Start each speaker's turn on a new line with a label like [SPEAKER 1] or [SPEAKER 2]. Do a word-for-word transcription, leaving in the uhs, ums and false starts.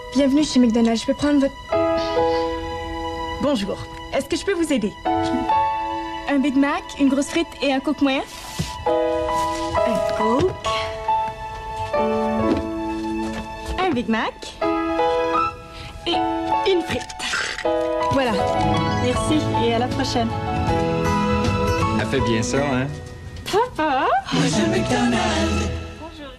[SPEAKER 1] Bienvenue chez McDonald's. Je peux prendre votre... Bonjour. Est-ce que je peux vous aider? Un Big Mac, une grosse frite et un Coke moyen? Un Coke. Un Big Mac. Et une frite. Voilà.
[SPEAKER 2] Merci et à la prochaine.
[SPEAKER 3] Elle fait bien ça, hein?
[SPEAKER 1] Papa!
[SPEAKER 4] Moi j'aime McDonald's.